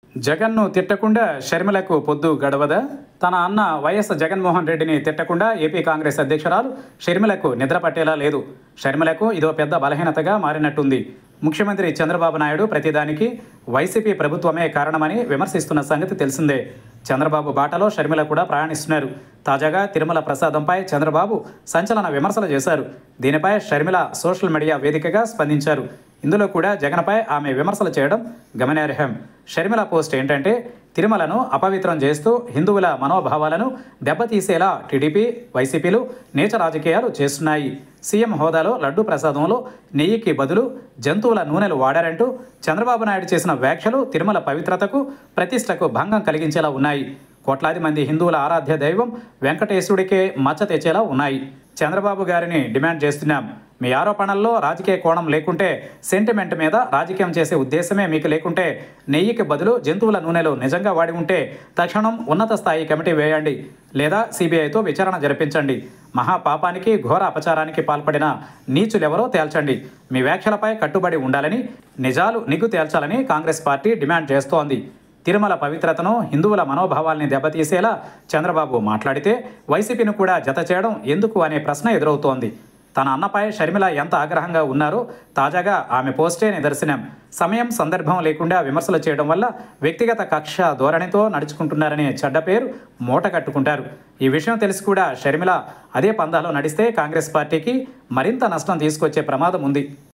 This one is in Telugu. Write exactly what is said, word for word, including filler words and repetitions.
జగన్ను తిట్టకుండా షర్మిలకు పొద్దు గడవదా? తన అన్న వైఎస్ జగన్మోహన్ రెడ్డిని తిట్టకుండా ఏపీ కాంగ్రెస్ అధ్యక్షురాలు షర్మిలకు నిద్ర పట్టేలా లేదు. షర్మిలకు ఇదో పెద్ద బలహీనతగా మారినట్టుంది. ముఖ్యమంత్రి చంద్రబాబు నాయుడు ప్రతిదానికి వైసీపీ ప్రభుత్వమే కారణమని విమర్శిస్తున్న సంగతి తెలిసిందే. చంద్రబాబు బాటలో షర్మిల కూడా ప్రయాణిస్తున్నారు. తాజాగా తిరుమల ప్రసాదంపై చంద్రబాబు సంచలన విమర్శలు చేశారు. దీనిపై షర్మిల సోషల్ మీడియా వేదికగా స్పందించారు. ఇందులో కూడా జగన్పై ఆమె విమర్శలు చేయడం గమనార్హం. షర్మిల పోస్ట్ ఏంటంటే, తిరుమలను అపవిత్రం చేస్తూ హిందువుల మనోభావాలను దెబ్బతీసేలా టీడీపీ, వైసీపీలు నీచ రాజకీయాలు చేస్తున్నాయి. సీఎం హోదాలో లడ్డూ ప్రసాదంలో నెయ్యికి బదులు జంతువుల నూనెలు వాడారంటూ చంద్రబాబు నాయుడు చేసిన వ్యాఖ్యలు తిరుమల పవిత్రతకు, ప్రతిష్టకు భంగం కలిగించేలా ఉన్నాయి. కోట్లాది మంది హిందువుల ఆరాధ్య దైవం వెంకటేశుడికే మచ్చ తెచ్చేలా ఉన్నాయి. చంద్రబాబు గారిని డిమాండ్ చేస్తున్నాం. మీ ఆరోపణల్లో రాజకీయ కోణం లేకుంటే, సెంటిమెంట్ మీద రాజకీయం చేసే ఉద్దేశమే మీకు లేకుంటే, నెయ్యికి బదులు జంతువుల నూనెలు నిజంగా వాడి ఉంటే తక్షణం ఉన్నత స్థాయి కమిటీ వేయండి, లేదా సిబిఐతో విచారణ జరిపించండి. మహాపాపానికి, ఘోర అపచారానికి పాల్పడిన నీచులెవరో తేల్చండి. మీ వ్యాఖ్యలపై కట్టుబడి ఉండాలని, నిజాలు నిగ్గు తేల్చాలని కాంగ్రెస్ పార్టీ డిమాండ్ చేస్తోంది. తిరుమల పవిత్రతను, హిందువుల మనోభావాల్ని దెబ్బతీసేలా చంద్రబాబు మాట్లాడితే వైసీపీని కూడా జత చేయడం ఎందుకు అనే ప్రశ్న ఎదురవుతోంది. తన అన్నపై షర్మిల ఎంత ఆగ్రహంగా ఉన్నారో తాజాగా ఆమె పోస్టే నిదర్శనం. సమయం, సందర్భం లేకుండా విమర్శలు చేయడం వల్ల వ్యక్తిగత కక్ష ధోరణితో నడుచుకుంటున్నారనే చెడ్డ పేరు మూట కట్టుకుంటారు. ఈ విషయం తెలిసి కూడా షర్మిల అదే పందాలో నడిస్తే కాంగ్రెస్ పార్టీకి మరింత నష్టం తీసుకొచ్చే ప్రమాదం ఉంది.